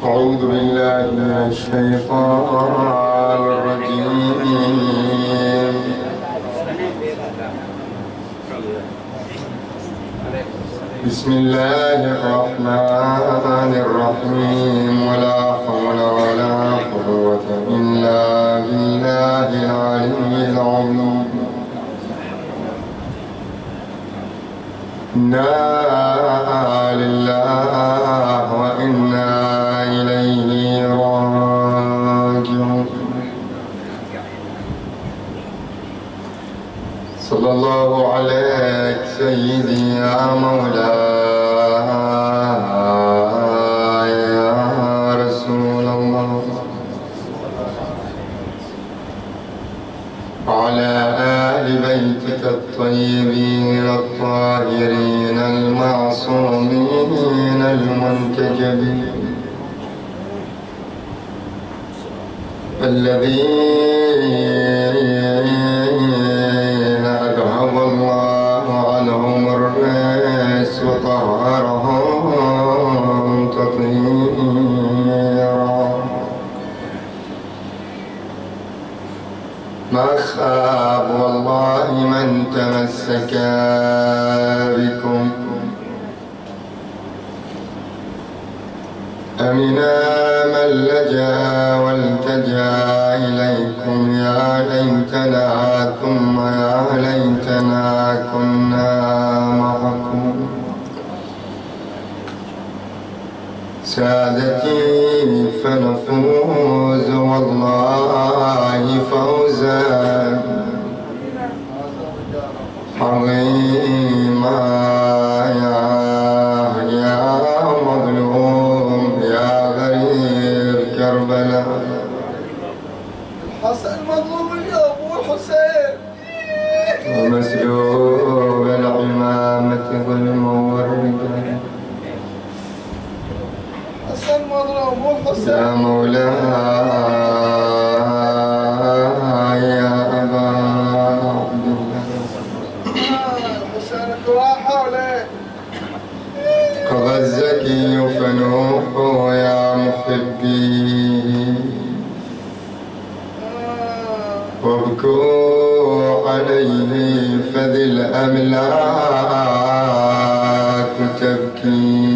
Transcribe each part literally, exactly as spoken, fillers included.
أعوذ بالله من الشيطان الرجيم. بسم الله الرحمن الرحيم. ولا حول ولا قوة إلا بالله العلي العظيم. إنا لله وإنا إليه راجعون. صلى الله عليك سيدي يا مولاي يا رسول الله، وعلى آل بيتك الطيبين الطاهرين المعصومين المنتجبين الذين أذهب الله عنهم الرجس وطهرهم تطهيرا. ما خاب والله من تمسك بكم، أمنا من لجأ والتجأ إليكم. يا ليتنا ثم يا ليتنا كنا معكم. سادتي فنفوز والله فوزا عظيما. يا يا مظلوم يا غريب كربلاء، الحسن مظلوم اليوم والحسين ومسلوب العمامة ظلم والرجال. حسن مظلوم والحسين يا مولاي يا أبا عبد الله، حسينك وحوله قضى الزكي فنوح يا محبي، وابكوا عليه فذي الأملاك تبكي.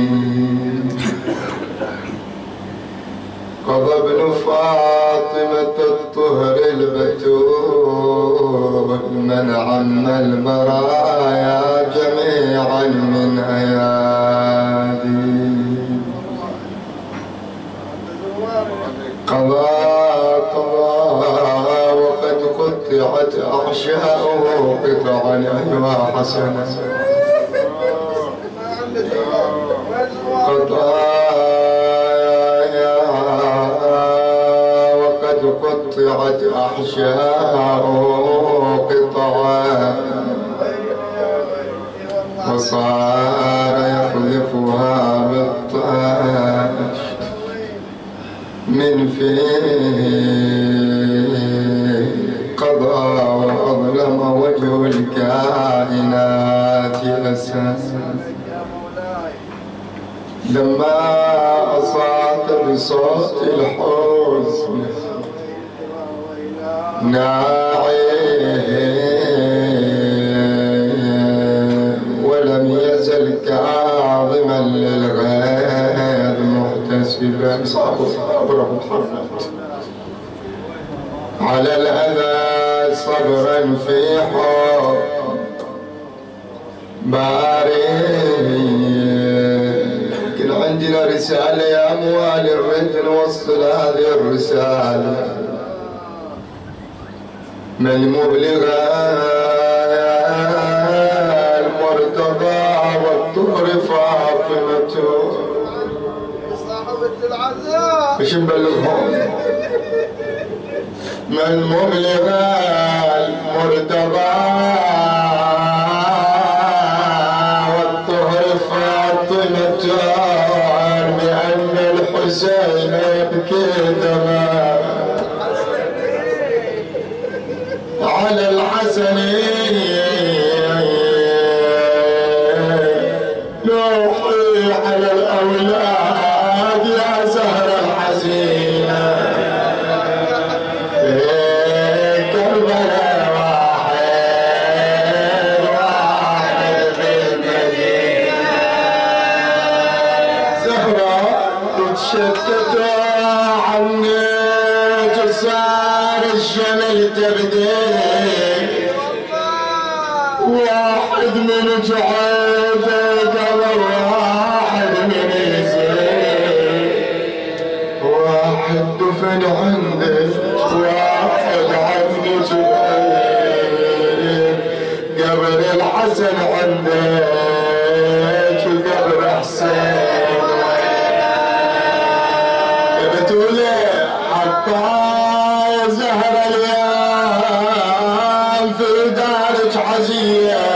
قضى ابن فاطمة الطهر البتول من عم البرايا جميعا من أيادي. قضى قضى وقد قطعت أعشاؤه قطعا. أيها حسنا قضى وقد قطعت أحشاؤه قطعا، وصار يقذفها بالطاش من فيه. قضى وأظلم وجه الكائنات أساسا. لما أصعد بصوت الحزن ناعيه، ولم يزل كاظما للغيظ محتسبا. صبره محمد على الأذى صبرا في حب باري. عندنا رسالة يا موالي، نريد نوصل هذه الرسالة من مبلغة المرتضى والطهر فاطمة. صاحبة العزاء ايش نبلغهم؟ من مبلغة المرتضى والطهر فاطمة، بأن الحسين يبكي دماء على الحسن. نوحي على الأولاد يا زهر واحد من جعيدك قبل واحد من يزيد، واحد دفن عندك واحد عند جبريل، قبل الحسن عندك وقبل حسين بتولي حتى زهر الايام في دارك عزيه،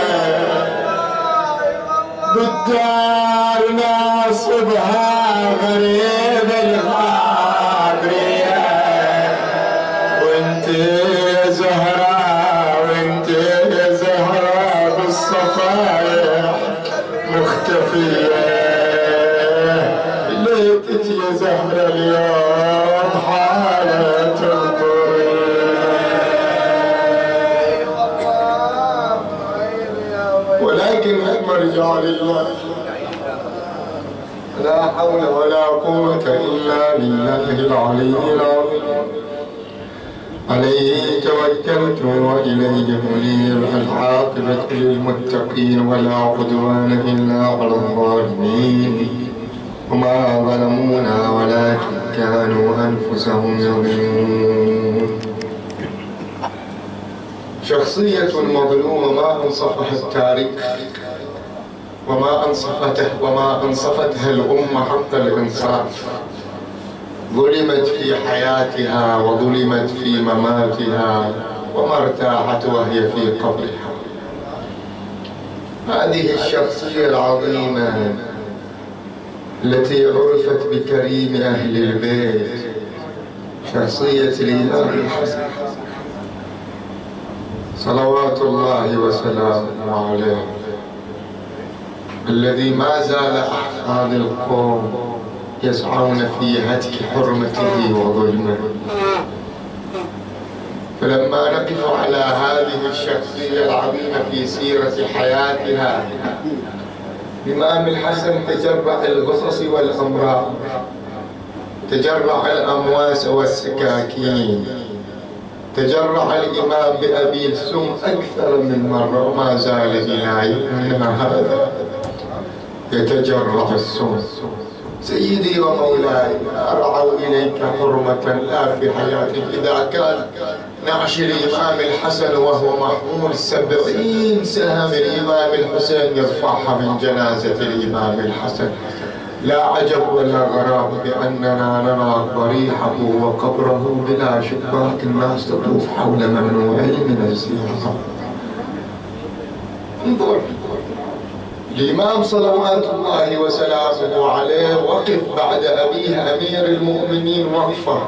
بالدار ناصبها غريب الغادريه، وانت يا زهراء وانت يا زهراء بالصفايح مختفيه، ليتك يا زهرة اليوم حالة الضرير، ولكن مرجع لله، لا حول ولا قوة إلا بالله العلي العظيم، عليه توكلت وإليه منيب، العاقبة للمتقين ولا عدوان إلا على الظالمين، وما ظلمونا ولكن كانوا أنفسهم يظلمون. شخصية مظلومة ما أنصفها التاريخ وما أنصفته وما أنصفتها الأمة حتى الإنصاف، ظلمت في حياتها وظلمت في مماتها وما ارتاحت وهي في قبرها. هذه الشخصية العظيمة التي عرفت بكريم أهل البيت، شخصية الإمام الحسن صلوات الله وسلامه عليه، الذي ما زال أحفاد القوم يسعون في هتك حرمته وظلمه. فلما نقف على هذه الشخصية العظيمة في سيرة حياتها، الإمام الحسن تجرع القصص والأمراض، تجرع الأمواس والسكاكين، تجرع الإمام بأبي السم أكثر من مرة وما زال إلى يومنا هذا يتجرع السم. سيدي ومولاي، أرعوا إليك حرمة لا في حياتك. إذا كان نعش الإمام الحسن وهو محمول سبعين سهم الإمام الحسين يرفعها من جنازة الإمام الحسن، لا عجب ولا غرابة بأننا نرى ضريحه وقبره بلا شباك، الناس تطوف حول ممنوعين من الزيارة. انظر، الإمام صلوات الله وسلامه عليه وقف بعد أبيه أمير المؤمنين وقفة،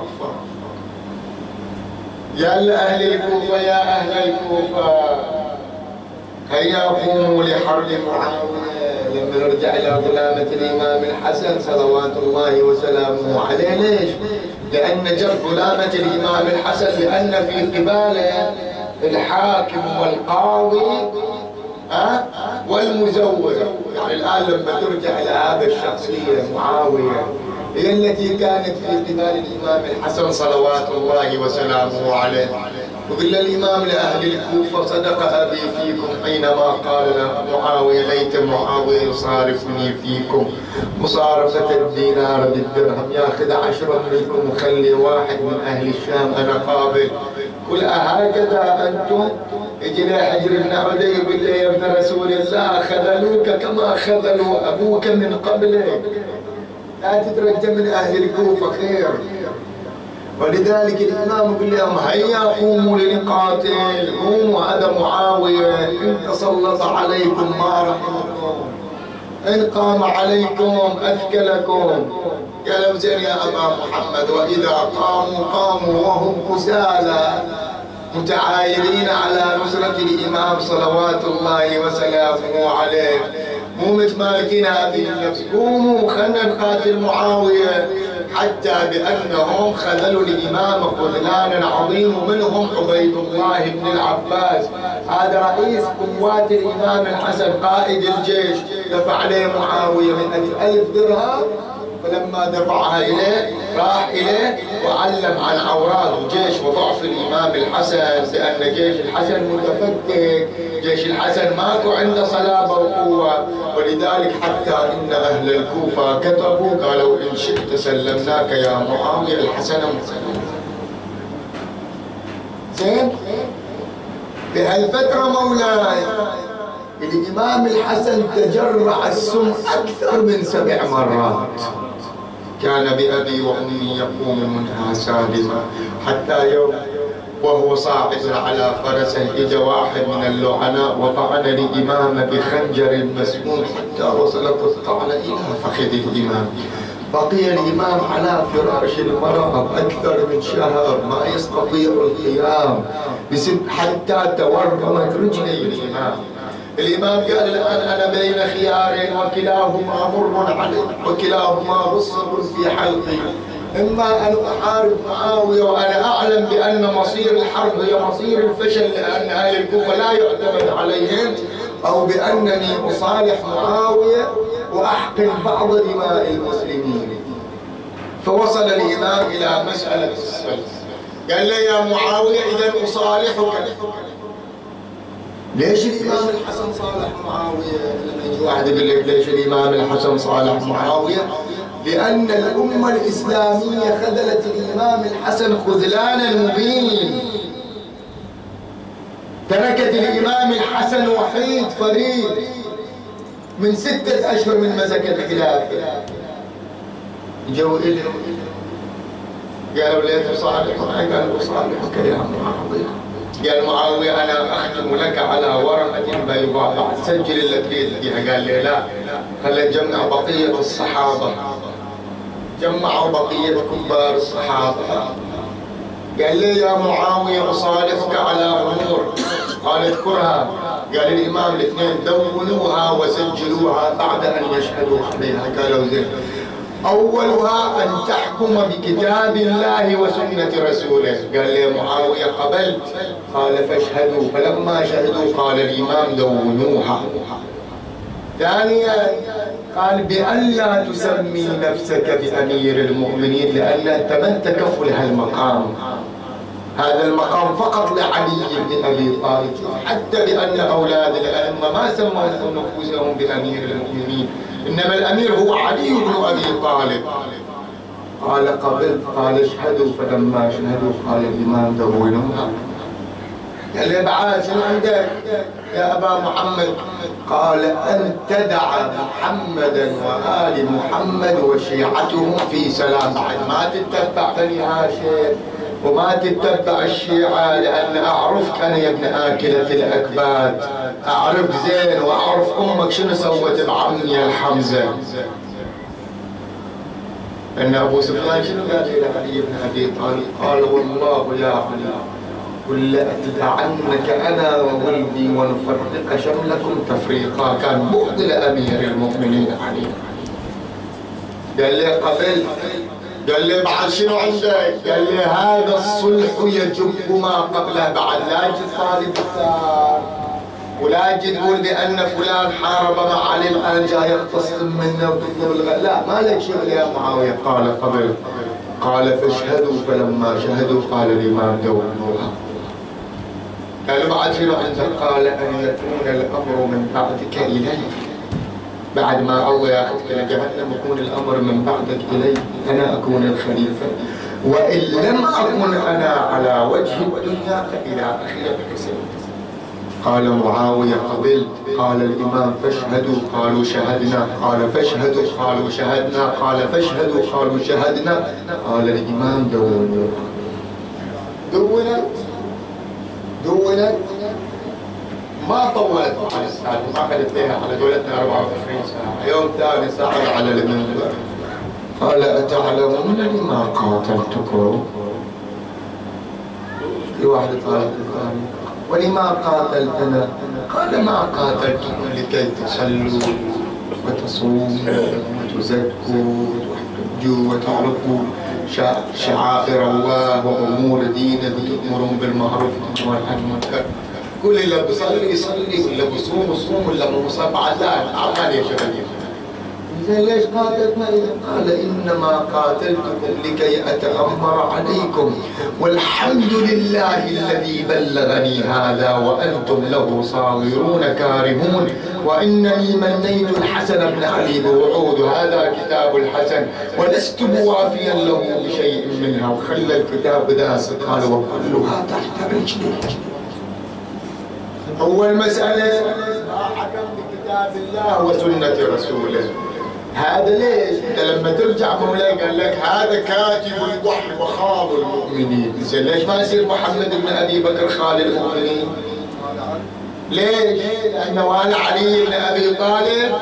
يا لأهل الكوفة يا أهل الكوفة هيا قوموا لحرب معاوية. لما نرجع إلى ظلامة الإمام الحسن صلوات الله وسلامه عليه، ليش؟ لأن جر ظلامة الإمام الحسن لأن في قباله الحاكم والقاضي أه؟ والمزور. يعني الآن لما ترجع إلى هذه الشخصية معاوية هي التي كانت في قبال الإمام الحسن صلوات الله وسلامه عليه. وقال الإمام لأهل الكوفة صدق أبي فيكم حينما قال معاوية ليت معاوية يصارفني فيكم مصارفة الدينار بالدرهم، ياخذ عشرة منكم وخلي واحد من أهل الشام أنا قابل. قل أهكذا أنتم؟ يجي لي حجر بن عدي يقول لي يا ابن رسول الله خذلوك كما خذلوا أبوك من قبلك، لا تترجى من أهل الكوفة خير. ولذلك الإمام يقول لهم هيا قوموا لنقاتل، قوموا. هذا معاوية إن تسلط عليكم ما رحمكم، إن قام عليكم أثكلكم. قالوا زين يا أبا محمد، وإذا قاموا قاموا وهم كسالى متعايرين على نصرة الإمام صلوات الله وسلامه عليه، مو متمالكين هذه النفس. قوموا خلنا نقاتل معاوية، حتى بأنهم خذلوا الإمام خذلانا عظيم، ومنهم عبيد الله بن العباس، هذا رئيس قوات الإمام الحسن قائد الجيش، دفع عليه معاوية مئة ألف درهم فلما دفعها إليه راح إليه وعلم عن عورات وجيش وضعف الإمام الحسن، لأن جيش الحسن متفكك، جيش الحسن ماكو عنده صلابة وقوة. ولذلك حتى إن أهل الكوفة كتبوا قالوا إن شئت سلمناك يا معاوية الحسن مسلم. زين بهالفترة مولاي الإمام الحسن تجرع السم أكثر من سبع مرات، كان بأبي وأمي يقوم منها سالما، حتى يوم وهو صاعد على فرسه اجى واحد من اللعناء وطعن الإمام بخنجر مسموم حتى وصلت الطعنة إلى فخذ الإمام. بقي الإمام على فراش المرض أكثر من شهر ما يستطيع القيام حتى تورمت رجلي الإمام. الإمام قال الآن أنا بين خيارين وكلاهما مر علي وكلاهما بصر في حلقي، إما أن أحارب معاوية وأنا أعلم بأن مصير الحرب هي مصير الفشل لأن أهل الكوفة لا يعتمد عليهم، أو بأنني أصالح معاوية وأحقن بعض دماء المسلمين. فوصل الإمام إلى مسألة الصلح، قال لي يا معاوية إذا أصالحك. ليش الإمام الحسن صالح معاوية؟ لما يجي واحد يقول لك ليش الإمام الحسن صالح معاوية؟ لأن الأمة الإسلامية خذلت الإمام الحسن خذلانا مبين، تركت الإمام الحسن وحيد فريد من ستة أشهر من مسك الخلافة. جو إلي قالوا ليه تصالح معي؟ قالوا أصالحك يا معاوية. قال معاوية أنا أختم لك على ورقة بيضاء بعد سجل اللي تريد فيها. قال لي لا، خلينا نجمع بقية الصحابة. جمعوا بقية كبار الصحابة. قال لي يا معاوية أصالحك على أمور، قال اذكرها. قال الإمام الاثنين دونوها وسجلوها بعد أن يشهدوا عليها. قالوا زين، أولها أن تحكم بكتاب الله وسنة رسوله. قال لي معاوية قبلت. قال فاشهدوا. فلما شهدوا قال الإمام دونوها. ثانيا قال بأن لا تسمي نفسك بأمير المؤمنين لأن أنت من تكفل هالمقام، هذا المقام فقط لعلي بن أبي طالب، حتى بأن أولاد الأئمة ما سموا نفوسهم بأمير المؤمنين، إنما الأمير هو علي بن أبي طالب. قال قبلت. قال اشهدوا. فلما شهدوا قال الإمام دونوها. قال لي بعد شنو عندك يا أبا محمد؟ قال أن تدع محمدا وآل محمد وشيعتهم في سلام، بعد ما تتبع بني هاشم وما تتبع الشيعة، لأن أعرفك أنا يا ابن آكلة الأكباد، أعرف زين وأعرف أمك شنو سوت بعمي الحمزة. أن أبو سفيان شنو قال إلى علي بن أبي طالب؟ قال والله يا علي قل لأتبعنك أنا وولدي ونفرق شملكم تفريقا. كان بغض لأمير المؤمنين علي. قال لي قبل. قال لي بعد شنو عندك؟ قال لي هذا الصلح يجب ما قبله. بعد لا يجي طالب الثار ولا يجي تقول بأن فلان حارب مع علي الآن جاي يختصم منه وتطلب الغ... لا ما لك شغل يا معاوية. قال قبل. قال فاشهدوا. فلما شهدوا قال الإمام دونوها. قال بعد شنو عندك؟ قال أن يكون الأمر من بعدك إلي، بعد ما الله ياخذك لجهنم يكون الأمر من بعدك إلي، أنا أكون الخليفة، وإن لم أكن أنا على وجه الدنيا فإلى آخر الحسين. قال معاوية قبلت. قال الإمام فاشهدوا. قالوا شهدنا. قال فاشهدوا. قالوا شهدنا. قال فاشهدوا. قالوا شهدنا. قال الإمام دونوا. دونت دونت ما طولت على الساعة، ما أخذت لها على دولتنا أربعة وعشرين ساعة. يوم ثاني صعد على المنبر قال أتعلمون لما قاتلتكم؟ في واحد قال ولما قاتلتنا؟ قال ما قاتلتكم لكي تصلوا وتصوموا وتزكوا وتحجوا وتعرفوا شعائر الله وأمور دينه، تأمرون بالمعروف وتنهون عن المنكر. كل اللي بيصلي يصلي واللي بيصوم يصوم واللي مصاب بعد لا أعمال يا شباب. زين ليش قاتلتنا؟ قال إنما قاتلتكم لكي أتأمر عليكم، والحمد لله الذي بلغني هذا وأنتم له صاغرون كارهون، وإنني منيت الحسن بن علي بوعود، هذا كتاب الحسن ولست موافيا له بشيء منها، وخلى الكتاب داس. قال وكلها تحت رجلي. أول مسألة ما حكم بكتاب الله وسنة رسوله. هذا ليش؟ انت لما ترجع مولاي قال لك هذا كاتب الوحي وخال المؤمنين، زين ليش ما يصير محمد بن ابي بكر خال المؤمنين؟ ليش؟ لانه انا علي بن ابي طالب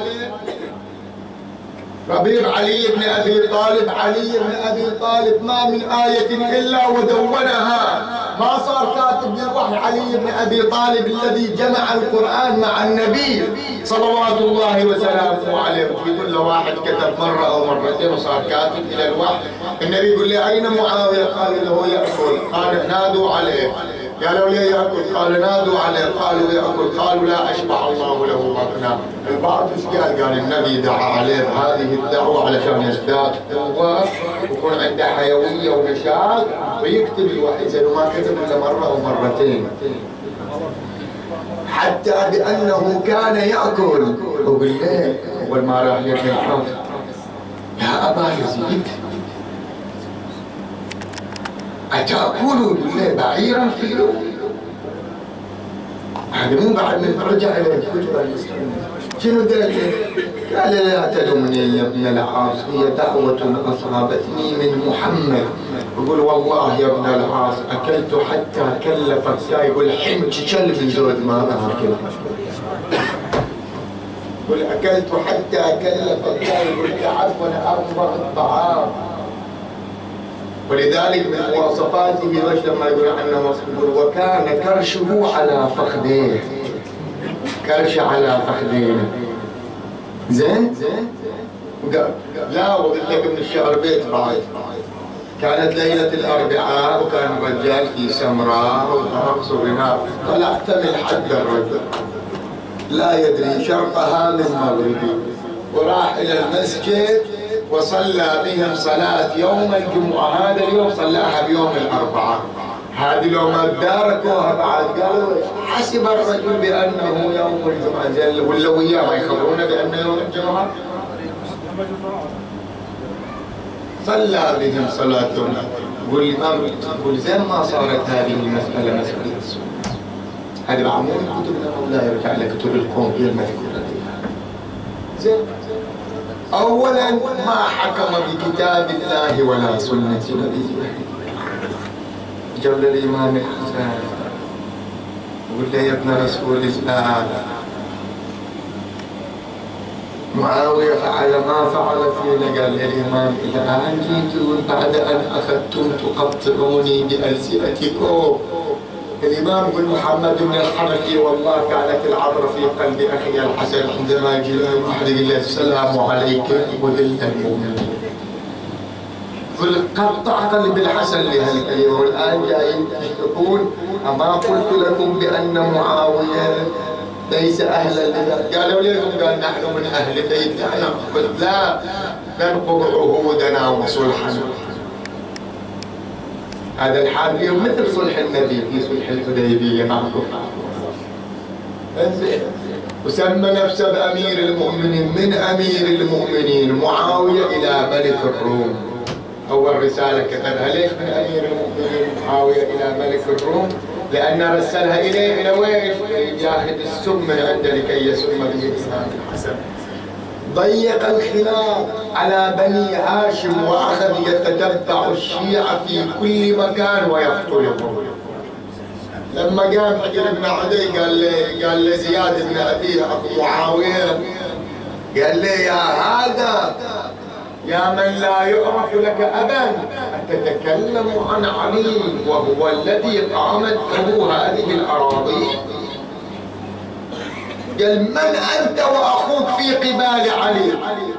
ربيب علي بن ابي طالب، علي بن ابي طالب ما من آية الا ودونها، ما صار كاتب للوحي علي بن ابي طالب الذي جمع القرآن مع النبي صلوات الله وسلامه عليه. يقول له واحد كتب مرة او مرتين وصار كاتب الى الوحي، النبي يقول له اين معاوية؟ قال له يأكل. قال نادوا عليه. قالوا ليه يأكل؟ قال نادوا عليه. قالوا يأكل. قالوا لا أشبع الله له بطنا. البعض ايش قال؟ قال النبي دعا عليه بهذه الدعوة علشان يزداد قوة ويكون عنده حيوية ونشاط ويكتب الوحي، زين وما كتب إلا مرة أو مرتين. حتى بأنه كان يأكل. وبالليل أول ما راح يتنحف يا أبا يزيد أتأكلوا بالله بعيرا في يوم؟ هذا مو بعد من رجع إلى الكتب المسلمين. شنو قال؟ قال لا تلومني يا ابن العاص، هي دعوة أصابتني من محمد. يقول والله يا ابن العاص أكلت حتى كلفت ساي. يقول حمج كلب من زود ما أكل. يقول أكلت حتى كلفت ساي. يقول تعب وأنا أرفع الطعام. ولذلك من مواصفاته وش لما يقول عنه مصبور وكان كرشه على فخذيه، كرش على فخذيه. زين؟ لا وقلت لك من الشعر بيت بعد. كانت ليلة الأربعاء وكان الرجال في سمراء ورقص وغناء، طلعت من حد الرجل لا يدري شرقها من مغربي، وراح إلى المسجد وصلى بهم صلاة يوم الجمعة. هذا اليوم صلاها بيوم الأربعاء، هذه لو ما داركوها بعد قالوا حسب الرجل بأنه يوم الجمعة، زين ولا وياه ما يخبرونا بأنه يوم الجمعة. صلى بهم صلاة يوم. يقول الإمام يقول زين ما صارت هذه المسألة مسألة السنة، هذا بعمول كتبنا مولاي يرجع لكتب القوم هي المذكورة فيها. زين أولا ما حكم بكتاب الله ولا سنة نبيه. جول الإمام الحسن يقول له يا ابن رسول الله معاوية فعل ما فعل فينا. قال الإمام الآن جيتون بعد أن أخذتم تقطعوني بألسنتكم. الإمام يقول محمد بن الحنفي والله كانت العبرة في قلب أخي الحسن عندما يجي واحد يقول له السلام عليك وذل المؤمنين. يقول قطع قلب الحسن لهالكلمة. والآن جايين تشتكون أما قلت لكم بأن معاوية ليس أهلا لذلك؟ قالوا لكم قال نحن من أهل بيت. أنا قلت لا ننقض عهودنا وصلحنا. هذا الحال اليوم مثل صلح النبي في صلح الحديبية مع الكفار. وسمى نفسه بأمير المؤمنين، من أمير المؤمنين معاوية إلى ملك الروم. أول رسالة كتبها ليش من أمير المؤمنين معاوية إلى ملك الروم؟ لأن رسلها إليه إلى وين؟ ياخذ السم من عنده لكي يسم به الإمام الحسن. ضيق الخلاف على بني هاشم وأخذ يتتبع الشيعة في كل مكان ويقتلهم. لما قام حجر بن عدي قال لي قال لي زياد بن أبي أبو معاوية قال لي يا هذا يا من لا يعرف لك أبا أتتكلم عن علي وهو الذي قامت له هذه الأراضي؟ قال من أنت وأخوك في قبال علي؟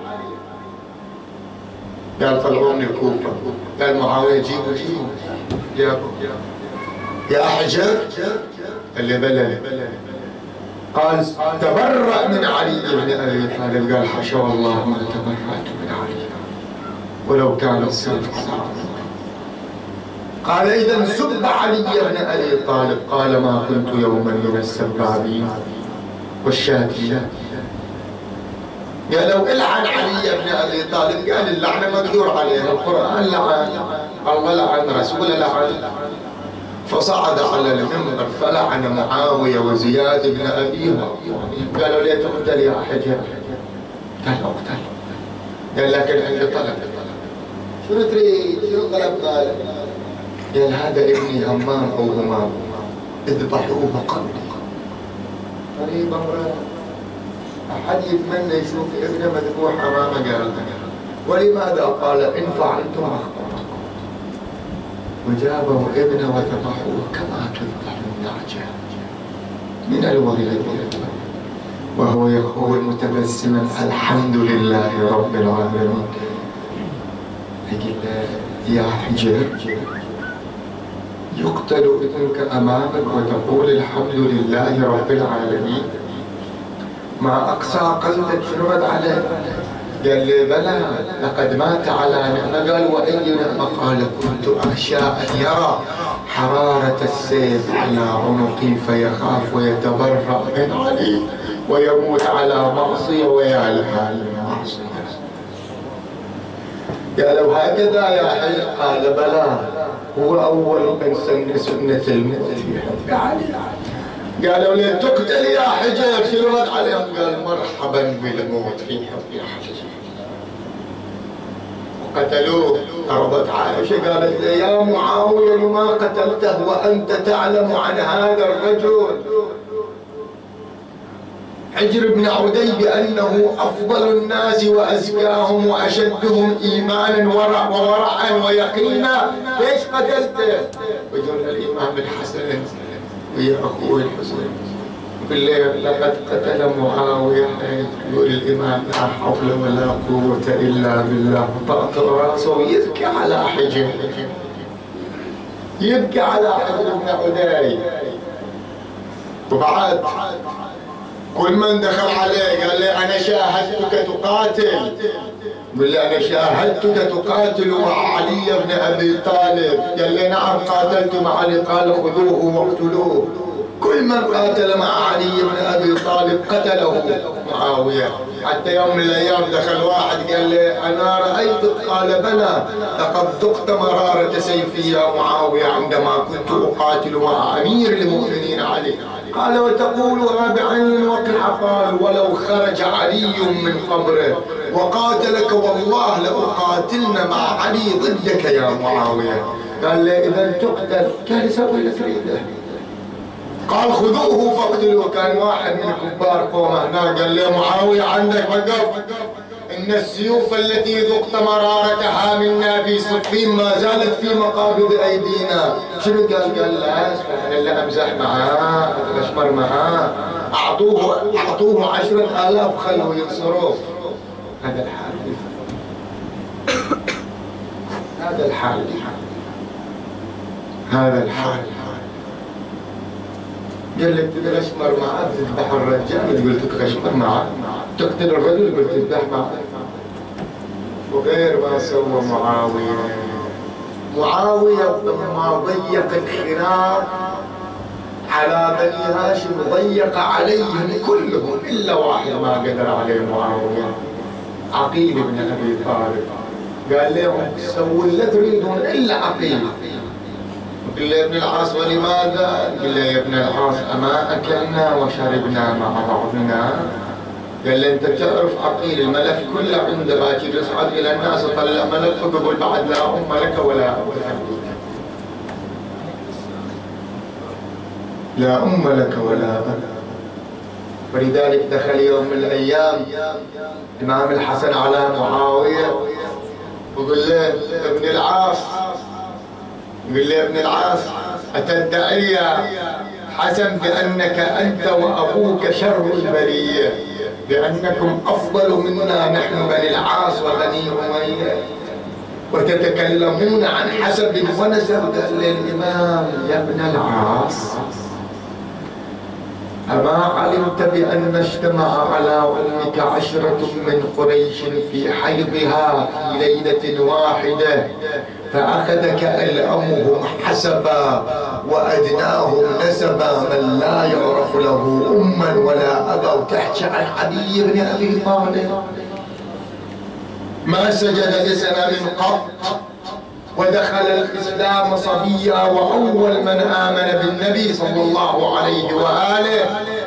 قال طلعوني الكوفة. قال معاوية جيبوا جيبوا جابوا يا حجر اللي بلى قال تبرأ من علي بن أبي طالب. قال حاشا والله ما تبرأت من علي ولو كان السيف على عنقه. قال إذا سب علي بن أبي طالب. قال ما كنت يوما من السبابين والشاتين. قال لو العن علي بن أبي طالب. قال اللعنة مقدور عليها، القرآن لعن، الله لعن، رسوله لعن. فصعد على المنبر فلعن معاوية وزياد بن أبيها. قالوا ليه تقتل يا حجر؟ قال اقتل. قال لكن عندي طلب. شنو تريد؟ شنو طلب قال؟ قال هذا ابني همام أو همام، اذبحوه قبلي. قريب امرأة أحد يتمنى يشوف ابنه مذبوح أمامه. قال ولماذا؟ قال إن فعلتم أخطأتم. وجابوا ابنه وذبحوه كما تذبح النعجة من الوليد وهو يقول متبسما الحمد لله رب العالمين. يقول يا حجر يقتل ابنك أمامك وتقول الحمد لله رب العالمين؟ مع أقصى قلبك شنو رد عليه؟ قال لي بلى لقد مات على نعمة. قال وأي نعمة؟ قال كنت أخشى أن يرى حرارة السيف على عنقي فيخاف ويتبرأ من علي ويموت على معصية ويا لها المعصية. قالوا هكذا يا حي؟ قال بلى هو أول من سن سنة الموت في حق علي. قالوا لي تقتل يا حجر؟ شنو رد عليهم؟ قال مرحبا بالموت في حق حجر. وقتلوه. عرضت عائشة قالت لي يا معاوية لما قتلته وأنت تعلم عن هذا الرجل حجر بن عدي بأنه أفضل الناس وأزكاهم وأشدهم إيمانا وورعا ويقينا، ليش قتلته؟ وجل الإمام الحسن ويا أخوه الحسين يقول لي لقد قتل معاوية. يقول الإمام لا حول ولا قوة إلا بالله. طأطأ رأسه ويبكي على حجر، يبكي على حجر بن عدي. وبعد كل من دخل عليه قال لي أنا شاهدتك تقاتل. يقول لي أنا شاهدتك تقاتل مع علي بن أبي طالب. قال لي نعم قاتلت مع علي. قال خذوه واقتلوه. كل من قاتل مع علي بن أبي طالب قتله معاوية. حتى يوم من الأيام دخل واحد قال لي أنا رأيتك. قال بلى لقد ذقت مرارة سيفي يا معاوية عندما كنت أقاتل مع أمير المؤمنين علي. قال وتقولها بعين وقع. قال ولو خرج علي من قبره وقاتلك والله لأقاتلن مع علي ضدك يا معاوية. قال لي إذا تقتل. قال سوي اللي تريده. قال خذوه فاقتلوه. كان واحد من كبار قومه هناك قال لي معاوية عندك وقف، إن السيوف التي ذقت مرارتها منا في صفين ما زالت في مقابض أيدينا. شنو قال؟ قال لا اسمح لي أمزح معاه أتغشمر معاه. أعطوه أعطوه عشرة آلاف خلوا ينصروه. هذا الحال هذا الحال هذا الحال. قال لك تتغشمر معاه تذبح الرجال. تقول تتغشمر معاه تقتل الرجل. قلت تذبح معاه. وغير ما سوى معاوية. معاوية لما ضيق الخناق على بني هاشم ضيق عليهم كلهم إلا واحد ما قدر عليه معاوية، عقيل بن أبي طالب. قال لهم سووا اللي تريدون إلا عقيل. قال له يا ابن العاص ولماذا؟ قال له يا ابن العاص أما أكلنا وشربنا مع بعضنا؟ قال له أنت تعرف عقيل الملف كله عنده باكر يصعد إلى الناس وطلع ملف ويقول بعد لا أم لك ولا أب لك. لا أم لك ولا أب. ولذلك دخل يوم من الأيام الإمام الحسن على معاوية وقال له ابن العاص قال له ابن العاص أتدعي يا حسن بأنك أنت وأبوك شر البرية، بأنكم أفضل منا نحن بني العاص وبني أمية، وتتكلمون عن حسب ونسب. قال للإمام يا ابن العاص أما علمت بأن اجتمع على أمك عشرة من قريش في حيضها في ليلة واحدة فأخذك ألأمهم حسبا وأدناهم نسبا من لا يعرف له أما ولا أبا. وتحكي عن علي بن أبي طالب ما سجد لسنة قط ودخل الإسلام صبيا وأول من آمن بالنبي صلى الله عليه وآله.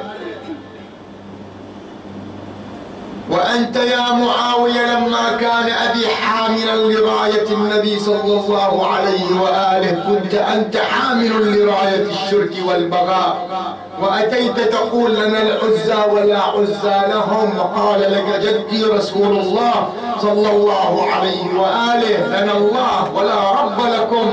وأنت يا معاوية لما كان أبي حاملا لراية النبي صلى الله عليه وآله كنت أنت حامل لراية الشرك والبغاء، وأتيت تقول لنا العزى ولا عزى لهم، وقال لك جدي رسول الله صلى الله عليه وآله لنا الله ولا رب لكم،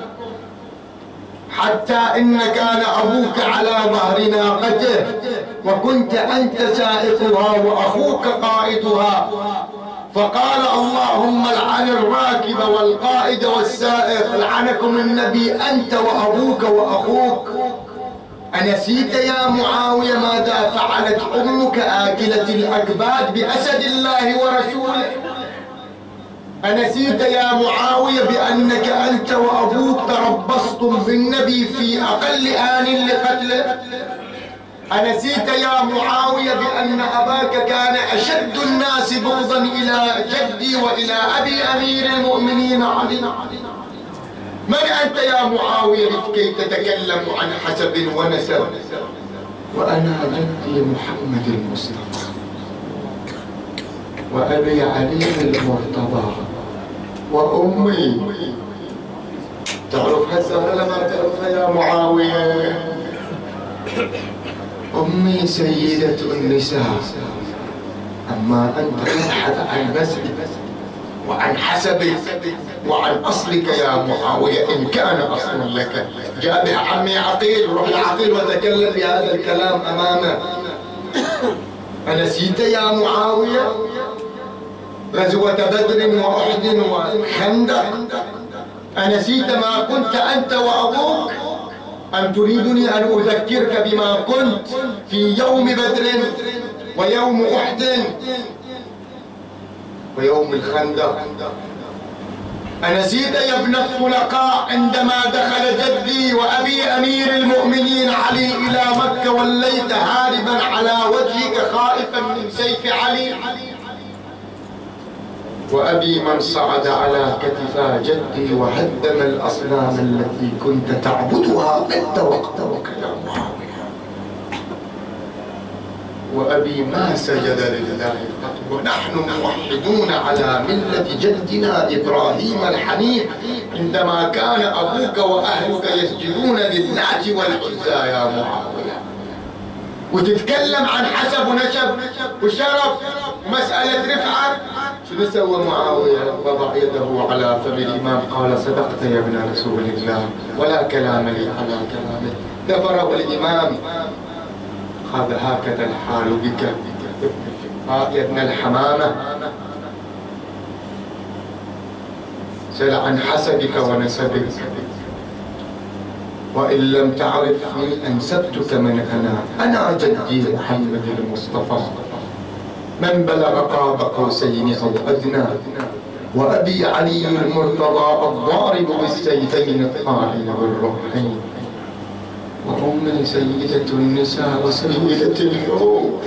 حتى إن كان أبوك على ظهر ناقته وكنت أنت سائقها وأخوك قائدها، فقال اللهم العن الراكب والقائد والسائق، لعنكم النبي أنت وأبوك وأخوك. أنسيت يا معاوية ماذا فعلت أمك آكلة الأكباد بأسد الله ورسوله؟ أنسيت يا معاوية بأنك أنت وأبوك تربصتم بالنبي في أقل آن لقتله؟ أنسيت يا معاوية بأن أباك كان أشد الناس بغضا إلى جدي وإلى أبي أمير المؤمنين علي؟ من أنت يا معاوية لكي تتكلم عن حسب ونسب؟ وأنا جدي محمد المصطفى وأبي علي المرتضى وأمي. تعرفها الزهرة لما تعرفها يا معاوية؟ أمي سيدة النساء. أما أنت تبحث عن نسبك وعن حسبك وعن أصلك يا معاوية إن كان أصل لك. جاء بها عمي عقيل، روح لعقيل وتكلم بهذا الكلام أمامه. أنسيت يا معاوية غزوة بدر وأحد وخندق؟ أنسيت ما كنت أنت وأبوك؟ أم تريدني أن أذكرك بما كنت في يوم بدر ويوم أحد ويوم الخندق؟ أنسيت يا ابن الطلقاء عندما دخل جدي وأبي أمير المؤمنين علي إلى مكة وليت هاربا على وجهك خائفا من سيف علي؟ وأبي من صعد على كتفا جدي وهدم الأصنام التي كنت تعبدها أنت وقتك يا معاوية. وأبي ما سجد لله قط ونحن موحدون على ملة جدنا إبراهيم الحنيف عندما كان أبوك وأهلك يسجدون للنعج والعزى يا معاوية. وتتكلم عن حسب ونسب وشرف ومسألة رفعة. شنو سوى معاوية؟ وضع يده على فم الإمام قال صدقت يا ابن رسول الله ولا كلام لي على كلامك. دفره الإمام قال هكذا الحال بك يا ابن الحمامة، سل عن حسبك ونسبك، وإن لم تعرفني أنسبتك من أنا. أنا جدي محمد المصطفى من بلغ قاب قوسين أو أدنى، وأبي علي المرتضى الضارب بالسيفين الطاعن بالرمحين، وأمي سيدة النساء وسيدة النور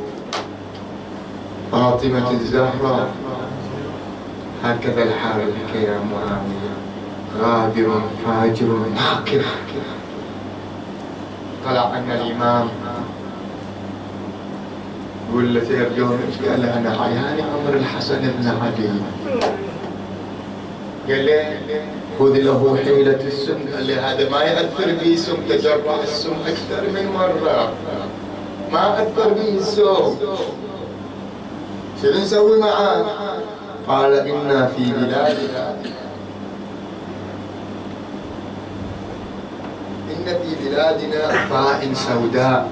فاطمة الزهراء. هكذا الحال بك يا معاوية، غادر فاجر ماكر. طلع عنا الإمام يقول له ترجون ايش؟ قال له انا عياني امر الحسن بن علي. قال له خذ له حيلة السم. قال له هذا ما يأثر بي سم، تجرع السم أكثر من مرة، ما أثر بي السم. شو نسوي معاه؟ قال إنا في بلادنا إن في بلادنا فاء سوداء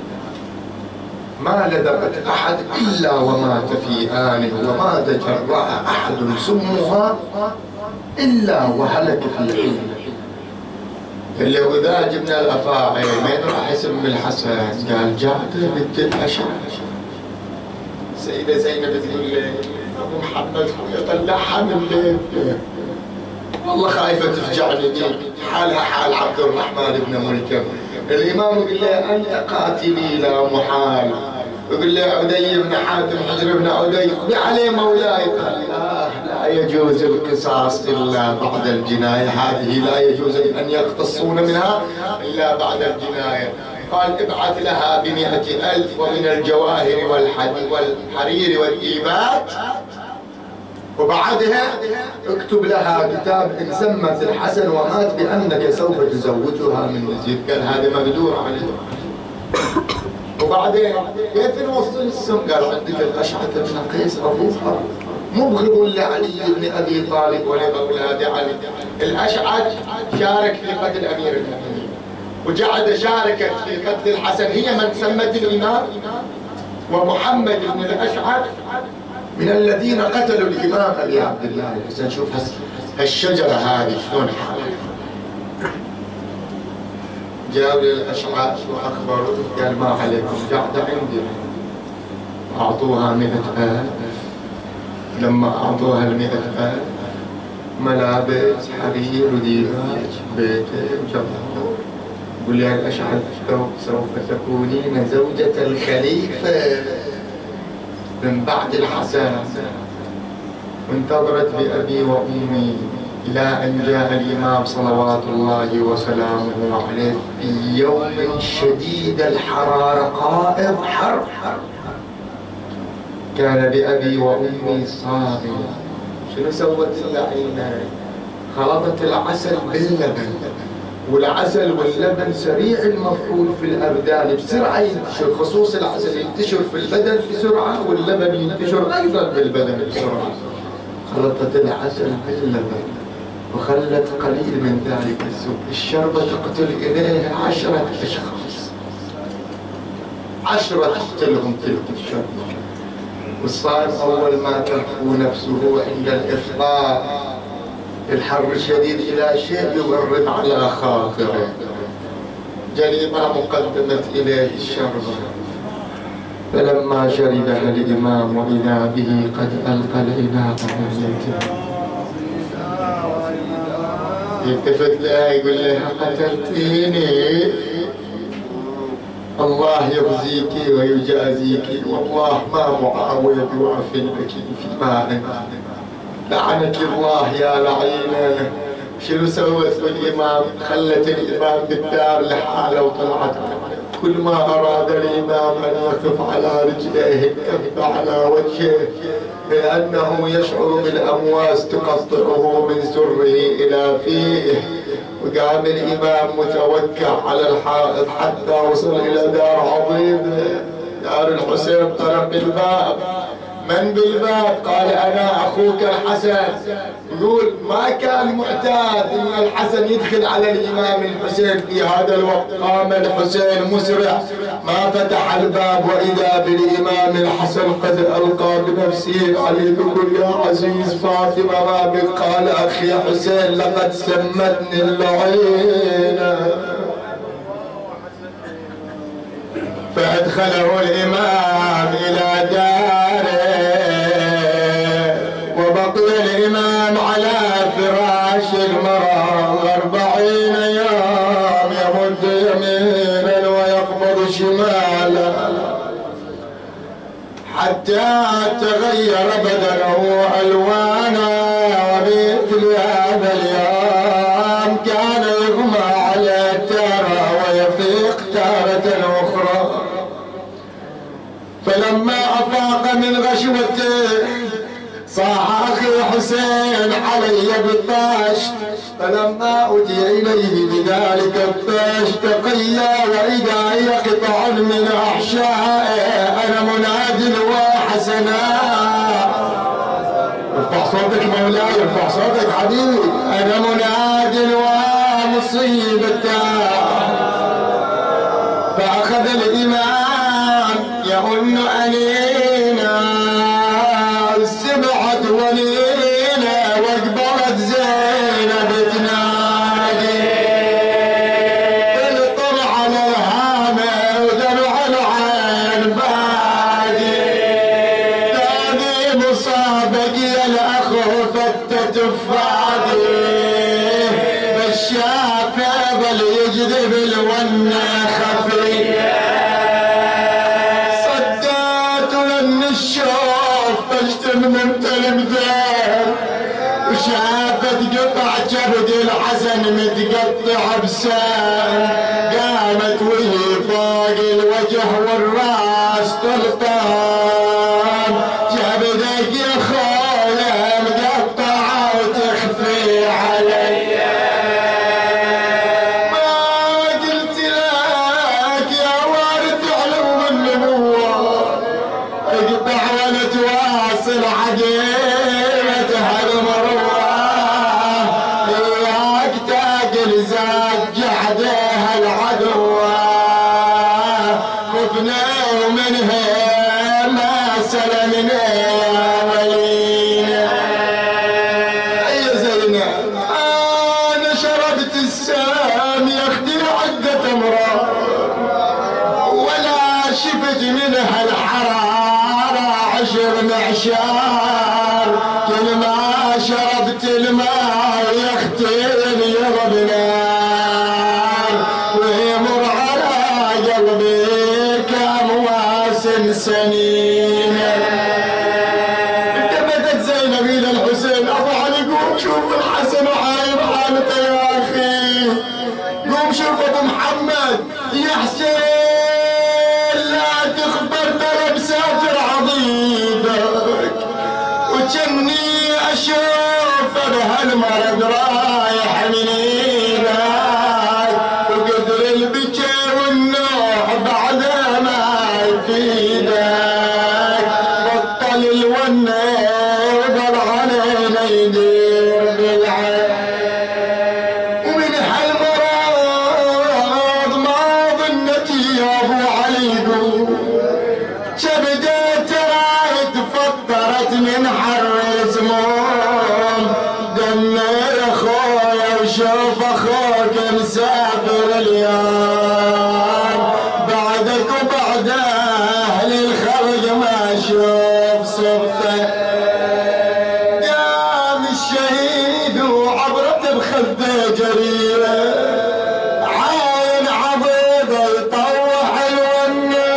ما لدغت أحد إلا ومات في آنه، وما تجرع أحد سمها إلا وهلك في حين. اللي وذا جبنا الافاعي من راح يسمي الحسن؟ قال جعده بنت الاشعر. السيده زينب تقول لي ابو محمد خويا طلعها من البيت، والله خايفه تفجعني دي، حالها حال عبد الرحمن بن ملكم. الامام يقول له انت قاتلي لا محال. يقول له عدي بن حاتم حجر بن عدي اقضي عليه مولاي. قال لا لا يجوز القصاص الا بعد الجنايه، هذه لا يجوز ان يقتصون منها الا بعد الجنايه. قال ابعث لها بمئة ألف ومن الجواهر والحرير والإيبات، وبعدها اكتب لها كتاب إن سمت الحسن ومات بأنك سوف تزوجها من يزيد. قال هذا مقدور عليه. وبعدين كيف نوصل السم؟ قال عندك الأشعث بن قيس أبوها مبغض لعلي بن أبي طالب ولأولاد علي. الأشعث شارك في قتل أمير المؤمنين، وجعد شاركت في قتل الحسن، هي من سمت الإمام. ومحمد بن الأشعث من الذين قتلوا الإمام أبي عبد الله الحسن. شوف هالشجرة هذه شلون حالها. جاءوا للأشعث وأخبروه قال ما عليكم قاعدة عندي. أعطوها مئة ألف. لما أعطوها المئة ألف ملابس حرير وديباج بيته وجبهه. يقول يا الأشعث سوف تكونين زوجة الخليفة من بعد الحسن. وانتظرت بأبي وأمي إلى أن جاء الإمام صلوات الله وسلامه عليه في يوم شديد الحرارة قائض حر. كان بأبي وأمي صابرة. شنو سوت اللعينة؟ خلطت العسل باللبن، والعسل واللبن سريع المفعول في الأبدان، بسرعة ينتشر. خصوص العسل ينتشر في البدن بسرعة، واللبن ينتشر أيضا بالبدن بسرعة. خلطت العسل باللبن وخلت قليل من ذلك السوء. الشربة تقتل إليها عشرة أشخاص، عشرة تقتلهم تلك الشربة. والصائم أول ما تخفو نفسه عند الإفطار الحر الشديد إلى شيء يبرد على خاطره، جريمة مقدمت إليه الشربة. فلما شربها الإمام وإذا به قد ألقى الإناء على يده، يلتفت لها يقول لها قتلتيني، الله يخزيك ويجازيك، والله ما معاوية بوعف لك فيما أنت، لعنك الله يا لعينة. شنو سوت الإمام؟ خلت الإمام بالدار لحاله وطلعت. كل ما أراد الإمام أن يقف على رجليه كف على وجهه، لأنه يشعر بالأمواس تقطعه من سره إلى فيه. وقام الإمام متوكع على الحائط حتى وصل إلى دار عظيمة، دار الحسين. طرق الباب، من بالباب؟ قال أنا أخوك الحسن. يقول ما كان معتاد أن الحسن يدخل على الإمام الحسين في هذا الوقت. قام الحسين مسرع، ما فتح الباب وإذا بالإمام الحسن قد ألقى بنفسه عليه. يقول يا عزيز فاطمة ما بك؟ قال أخي حسين لقد سمتني اللعينة. فأدخله الإمام إلى داره، وبقي الإمام على فراش المرض أربعين يوم، يمد يمينا ويقبض شمالا حتى تغير بدنه ألوانا. ومثل هذا اليوم كان يغمى على تارة ويفيق تارة أخرى. فلما أفاق من غشوته صاح أخي حسين علي بالطاشت. فلما أتي إليه بذلك الطاشت تقيا وإذا هي قطع من أحشائه. أنا مناد وحسنا. ارفع صوتك مولاي، ارفع صوتك حبيبي. أنا مناد ومصيبته. فأخذ الإمام يؤن أنينا، سمعت ولينا واقبلت زينب تنادي التفادي بالشافع بل يجذب الونه خفيه صدات لن الشوف بشتم من تلمذان وشافت قطع كبد الحسن متقطع بسان قامت وهي فوق الوجه والراس طلطان كبدك يا خويا مقطعه وتخفي علي ما قلت لك يا وارث علو النبوه اقطع ولا تواصل عقيمه هالمروه اياك تاكل زاد جحدها العدوه خفنا ومنها ما سلمنا يا ولينا يا زينب انا شربت السام يا اختي عده امراض ولا شفت منها الحراره عشر معشار كل ما شربت الماء يا اختي يضرب نار ويمر على قلبي كامواس سنين التفتت زينب الى الحسين ابو علي قوم شوف الحسن وحايب حالته يا اخي قوم شوف ابو محمد يا حسين لا تخبر ترى بسافر عضيدك وجني اشوف بهالمرض رايح من ايدك وقدر البكي والنوح بعد ما يفيدك بطل الونه وقال علينا يدير بالعين ومن هالمرض ما ظنت يا ابو علي قوم كبدت راي تفطرت من حر سموم دنا يا خويا وشوف اخوك مسافر اليوم بعدك وبعد اهل الخلق ما اشوف صبته قام الشهيد وعبرته بخده جريره عاين عضيضه يطوح الونه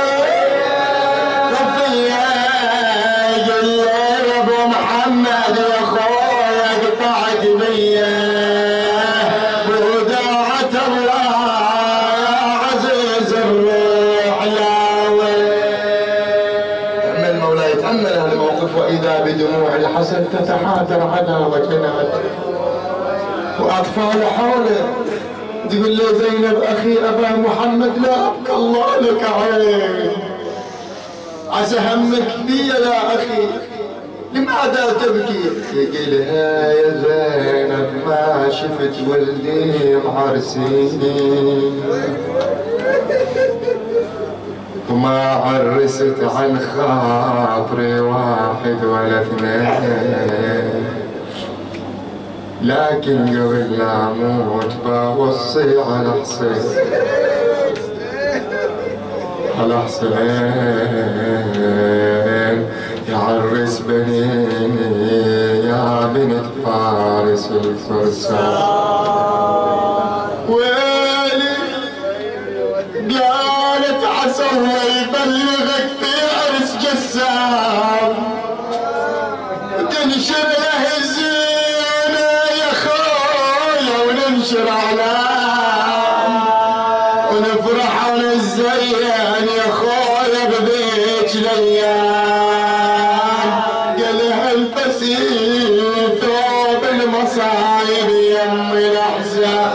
رفيع قل يا ابو محمد يا خويا قطعت بيا بوداعة الله يا عزيز الروح لاوي تأمل مولاي تأمل هالموقف واذا بدموع الحسن تتحاتر على وجنات واطفال حوله تقول لي زينب اخي ابا محمد لا ابكى الله لك عين عسى همك بي يا اخي لماذا تبكي؟ يقلها يا زينب ما شفت ولدي معرسين وما عرست عن خاطري واحد ولا اثنين لكن قبل لا اموت بوصي على حسين على حسين يعرس بنيني يا بنت فارس الفرسان ويلي قالت عسى الله يبلغك في عرس جسام وتنشر له الزينه يا خويا وننشر اعلام ونفرح ونزين يا خويا بذيك الايام قالها البسي ثوب المصايب يم الاحزان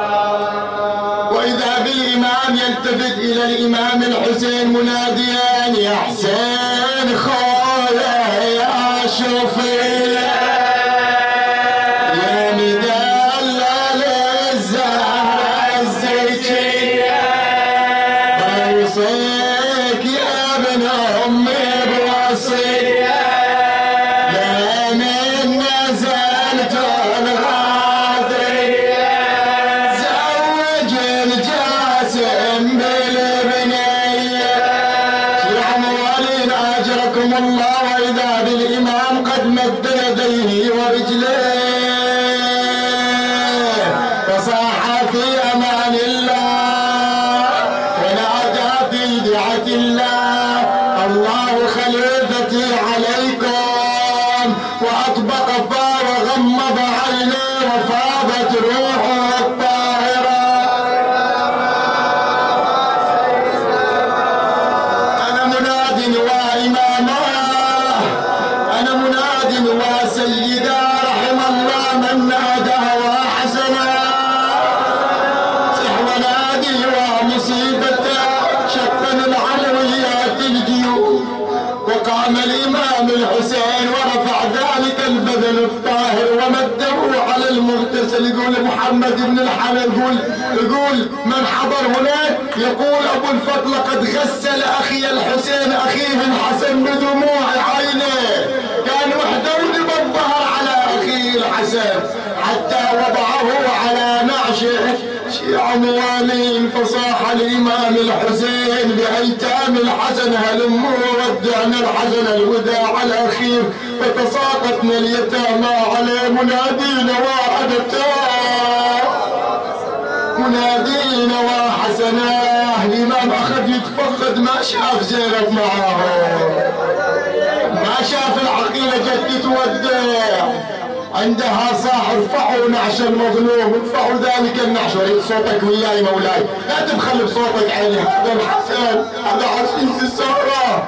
واذا بالامام يلتفت الى الامام الحسين مناديا يا حسين خويا يا شوفي يا مدلل الزهره الزيتيه بوصيك يا ابن امي بوصيه لمن نزلت الغاضريه زوج الجاسم بالبنيه شيل اموالين اجركم صلى وإذا بالإمام قد مد يديه ورجليه فصاح في أمان الله ونادى في دعة الله الله خليفتي عليكم وأطبق فار غمض عينيه وفاضت روحه الطاهرة. أنا مناد وإماما أنا مناد وسيدا رحم الله من نادى وحسنا صح ونادي ومصيبته شفن العلويات الجيوب وقام الإمام الحسين ورفع ذلك البدن الطاهر ومده على المغتسل. يقول محمد بن الحنان يقول يقول من حضر هناك يقول أبو الفضل قد غسل أخي الحسين أخيه الحسن بدموع عينه كان وحده بالظهر على أخيه الحسن حتى وضعه على نعشه شيع موالين فصاح الإمام الحسين بأيتام الحسن هلموا ودعنا الحسن الوداع الأخير فتساقطنا اليتامى عليه منادين وعدتا منادين وحسناه. الإمام أخذ يتفقد ما شاف زينب معاه ما شاف العقيلة جت تودع عندها صاح ارفعوا نعش المظلوم ارفعوا ذلك النعش وريد صوتك وياي مولاي لا تبخل بصوتك عيني هذا الحسن هذا عزيز السهرة.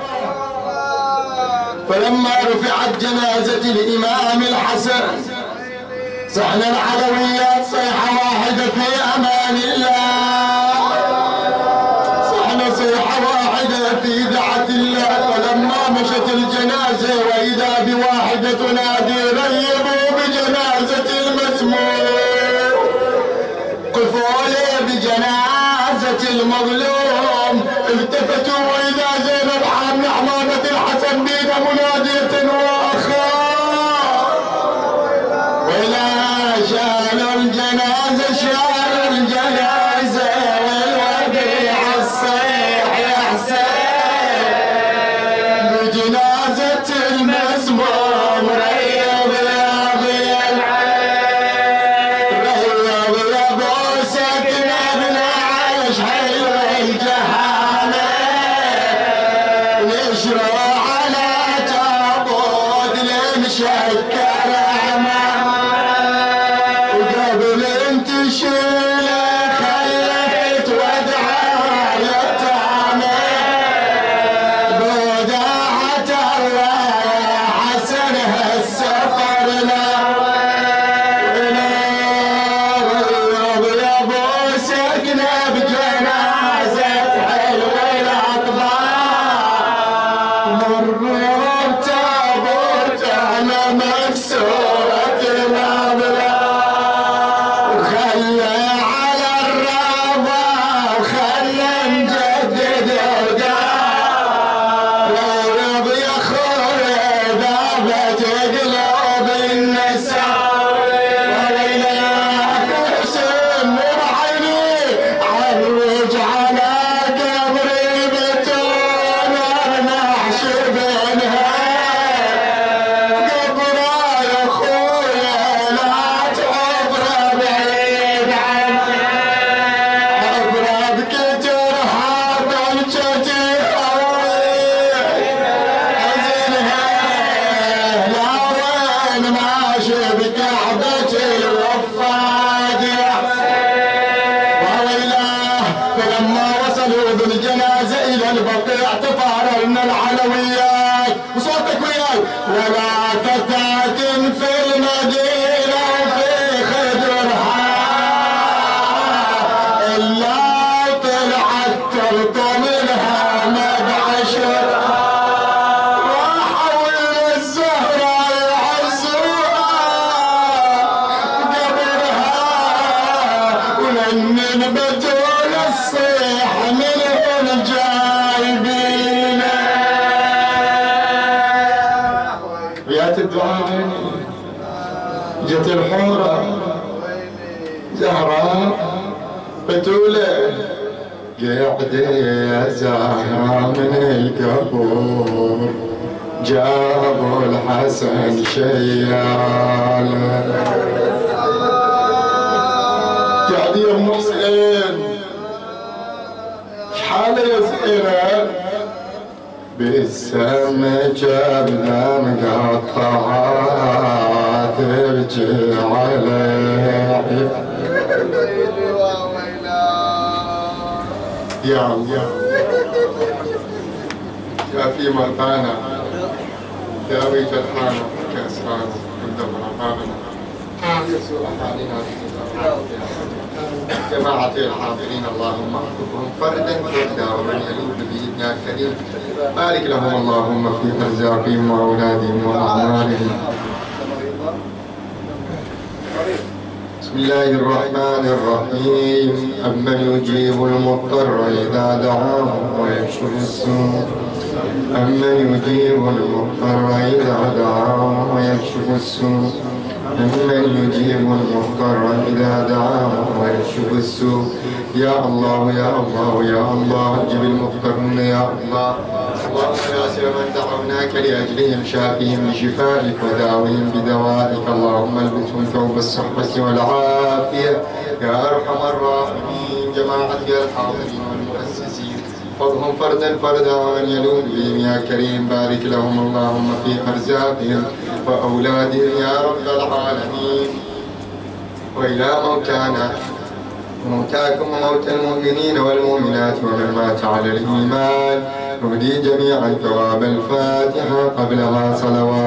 فلما رفعت جنازة الإمام الحسن صحنا العلويات صيحة واحدة في أمان الله صحنا صيحة واحدة في دعة الله. ولما مشت الجنازة وإذا بواحدة تنادي ريبوا بجنازة المسموم قفوا لي بجنازة المظلوم التفتوا وإذا زينب حامل حمامة الحسن بيد منادية وأخا ولا شالوا الجنازة شالوا الجنازة والوديع الصيح يا حسين بجنازة المسموم ريض يا ضي العين ريض يا ابو سكنة بن عايش حلو الجهالة نشروا على تابوت لمشكر وقبل انت شيله خليت ودعا يتامى بوداعة الله يا حسن هالسفر نار ونار يا ابو سكنة بجنازة حلو الاطباق مروا بتابوت انا مكسورة الابلاء وخلى على الرضا وخلى نجدد وداع ريض يا خويا ذابت قلوب النساء ويلاك حسين بعيني عرج على قبري بتون نحش بينها قبره يا خويا لا تحفره بعيد عنها حفره بكترها بلجتي حزنها لا وين ماشي بكعبة الوفاد وويلاه. فلما وصلوا بالجنازة إلى البقيع تفارقنا العلويات وصوتك وياي ولا فتاة في المدينة وفي خدرها إلا طلعت تلطم لها مبعشرها راحوا إلى الزهرة يعزوها قبرها ولن البتول الصيح منهم جايبين يا الدعاء جت الحورة زهراء بتولة قاعدة يا زهرة من القبور جابوا الحسن شيال. يعني يا ام حسين شحال يا زينب بالسم جبنا مقطعات تبكي عليه. يا الله يا في مرضانا يا بيت الحانة كأسرانا قدم رقابنا يسوع حالنا جماعة الحاضرين اللهم احفظهم فردا فردا ومن يلوذ بإذنك يا كريم. بارك لهم اللهم في أرزاقهم وأولادهم وأعمارهم. بسم الله الرحمن الرحيم. أمن يجيب المضطر إذا دعاه ويكشف السوء أمن يجيب المضطر إذا دعاه ويكشف السوء أمن يجيب المضطر إذا دعاه ويكشف السوء. يا الله يا الله يا الله اجب المضطرين يا الله. اللهم يا سر من دعوناك لأجلهم شافهم بشفائك وداوهم بدوائك. اللهم البسهم ثوب الصحة والعافية يا أرحم الراحمين. جماعة الحاضرين والمؤسسين فضهم فردا فردا ومن يلوذ بهم يا كريم. بارك لهم اللهم في أرزاقهم وأولادهم يا رب العالمين. وإلى موتانا وموتاكم وموتى المؤمنين والمؤمنات ومن مات على الإيمان نهدي جميعا ثواب الفاتحة قبلها صلوات